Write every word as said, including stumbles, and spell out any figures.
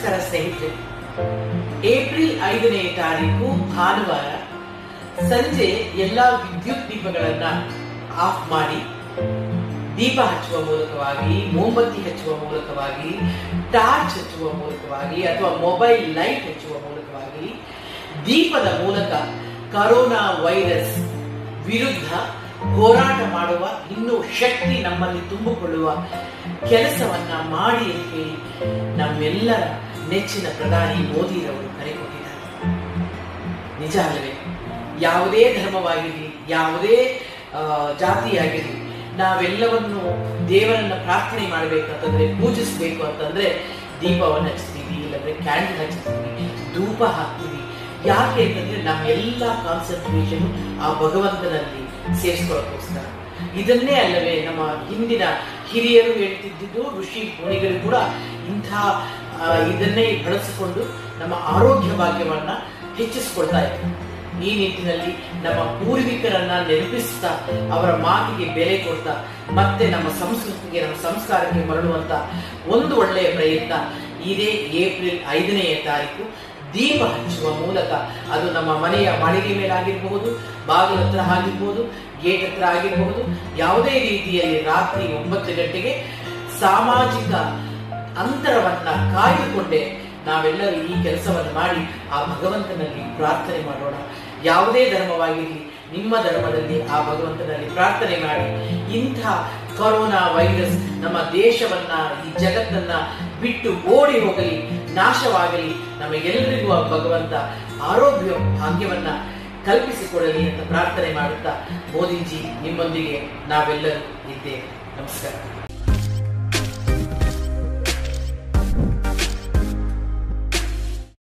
ನಮಸ್ಕಾರ ಸ್ನೇಹಿತರೆ. ಏಪ್ರಿಲ್ ಐದನೇ ತಾರೀಕು ಭಾನುವಾರ ಸಂಜೆ ಎಲ್ಲಾ ವಿದ್ಯುತ್ ದೀಪಗಳನ್ನ ಆಫ್ ಮಾಡಿ ದೀಪ ಹಚ್ಚುವ ಮೂಲಕವಾಗಿ, ಮೋಂಬತ್ತಿ ಹಚ್ಚುವ ಮೂಲಕವಾಗಿ, ಟಾರ್ಚ್ ಹಚ್ಚುವ ಮೂಲಕವಾಗಿ ಅಥವಾ ಮೊಬೈಲ್ ಲೈಟ್ ಹಚ್ಚುವ ಮೂಲಕವಾಗಿ ದೀಪದ ಮೂಲಕ ಕರೋನಾ ವೈರಸ್ ವಿರುದ್ಧ ಹೋರಾಟ ಮಾಡುವ, ಇನ್ನೂ ಶಕ್ತಿ ನಮ್ಮಲ್ಲಿ ತುಂಬಿಕೊಳ್ಳುವ ಕೆಲಸವನ್ನ ಮಾಡಿ ಅಂತ ಹೇಳಿ ನಮ್ಮೆಲ್ಲರ ನೆಚ್ಚಿನ ಪ್ರಧಾನಿ ಮೋದಿರವರು ಕರೆ ಕೊಟ್ಟಿದ್ದಾರೆ. ನಿಜ ಅಲ್ಲವೇ? ಯಾವುದೇ ಧರ್ಮವಾಗಿರಲಿ, ಯಾವುದೇ ಜಾತಿಯಾಗಿರಲಿ, ನಾವೆಲ್ಲವನ್ನು ದೇವರನ್ನ ಪ್ರಾರ್ಥನೆ ಮಾಡಬೇಕಂತಂದ್ರೆ, ಪೂಜಿಸಬೇಕು ಅಂತಂದ್ರೆ ದೀಪವನ್ನು ಹಚ್ತೀವಿ, ಇಲ್ಲಂದ್ರೆ ಕ್ಯಾಂಡಲ್ ಹಚ್ತೀವಿ, ಧೂಪ ಹಾಕ್ತೀವಿ. ಯಾಕೆ ಅಂತಂದ್ರೆ ನಮ್ಮೆಲ್ಲ ಕಾನ್ಸಂಟ್ರೇಷನ್ ಆ ಭಗವಂತನಲ್ಲಿ ಸೇರಿಸ್ಕೊಳ್ಳೋಕ್ಕೋಸ್ಕರ. ಇದನ್ನೇ ಅಲ್ಲವೇ ನಮ್ಮ ಹಿಂದಿನ ಹಿರಿಯರು ಹೇಳ್ತಿದ್ದು, ಋಷಿ ಮುನಿಗಳು ಕೂಡ ಇಂಥ ಇದನ್ನೇ ಬಳಸಿಕೊಂಡು ನಮ್ಮ ಆರೋಗ್ಯ ಭಾಗ್ಯವನ್ನ ಹೆಚ್ಚಿಸಿಕೊಳ್ತಾ ಇದ್ರು. ಈ ನಿಟ್ಟಿನಲ್ಲಿ ನಮ್ಮ ಪೂರ್ವಿಕರನ್ನ ನೆನಪಿಸ್ತಾ, ಅವರ ಮಾತಿಗೆ ಬೆಲೆ ಕೊಡ್ತಾ, ಮತ್ತೆ ನಮ್ಮ ಸಂಸ್ಕೃತಿಗೆ, ನಮ್ಮ ಸಂಸ್ಕಾರಕ್ಕೆ ಮರಳುವಂತ ಒಂದು ಒಳ್ಳೆಯ ಪ್ರಯತ್ನ ಇದೇ ಏಪ್ರಿಲ್ ಐದನೆಯ ತಾರೀಕು ದೀಪ ಹಚ್ಚುವ ಮೂಲಕ. ಅದು ನಮ್ಮ ಮನೆಯ ಮಾಳಿಗೆ ಮೇಲಾಗಿರ್ಬಹುದು, ಬಾಗಿಲ ಹತ್ರ ಆಗಿರ್ಬೋದು, ಗೇಟ್ ಹತ್ರ ಆಗಿರಬಹುದು, ಯಾವುದೇ ರೀತಿಯಲ್ಲಿ ರಾತ್ರಿ ಒಂಬತ್ತು ಗಂಟೆಗೆ ಸಾಮಾಜಿಕ ಅಂತರವನ್ನ ಕಾಯ್ದುಕೊಂಡೇ ನಾವೆಲ್ಲರೂ ಈ ಕೆಲಸವನ್ನು ಮಾಡಿ ಆ ಭಗವಂತನಲ್ಲಿ ಪ್ರಾರ್ಥನೆ ಮಾಡೋಣ. ಯಾವುದೇ ಧರ್ಮವಾಗಿರಲಿ, ನಿಮ್ಮ ಧರ್ಮದಲ್ಲಿ ಆ ಭಗವಂತನಲ್ಲಿ ಪ್ರಾರ್ಥನೆ ಮಾಡಿ ಇಂಥ ಕೊರೋನಾ ವೈರಸ್ ನಮ್ಮ ದೇಶವನ್ನ, ಈ ಜಗತ್ತನ್ನ ಬಿಟ್ಟು ಓಡಿ ಹೋಗಲಿ, ನಾಶವಾಗಲಿ. ನಮಗೆಲ್ಲರಿಗೂ ಆ ಭಗವಂತ ಆರೋಗ್ಯ ಭಾಗ್ಯವನ್ನ ಕಲ್ಪಿಸಿಕೊಡಲಿ ಅಂತ ಪ್ರಾರ್ಥನೆ ಮಾಡುತ್ತಾ, ಮೋದಿಜಿ ನಿಮ್ಮೊಂದಿಗೆ ನಾವೆಲ್ಲರೂ ಇದ್ದೇವೆ. ನಮಸ್ಕಾರ.